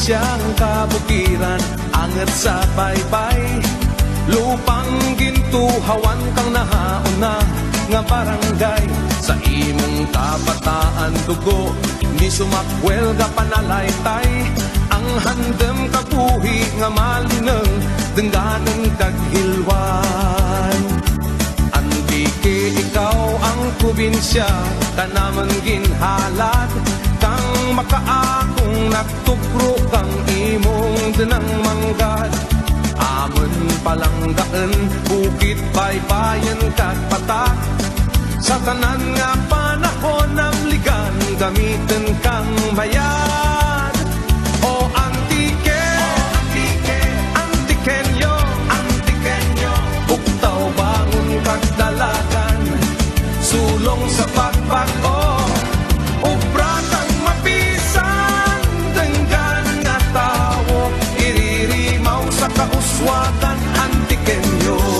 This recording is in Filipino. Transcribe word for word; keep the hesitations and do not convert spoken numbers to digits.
probinsyang kabukiran, angat sa baybay. Lupang gintuhawan kang nahauna nga barangay. Sa imong kabataan dugo, ni sumakwel ka panalaytay. Ang handem kabuhi nga malineng, dengganan kaghilwan. Antike ikaw ang probinsya, kanaman ginhalad. Kang makaakong nagtugro kang imong dinang manggad. Amon palanggaan, bukit baybayan kat patak. Sa tanan nga panahon ng ligan, gamitin kang bayad. O antike, antike, antikenyo, antikenyo. Buktaw bangon kagdalagan, sulong sa pagbago. Ubra kang mapisan, denggan nga tawo. Iririmaw sa kauswagan, antikenyo.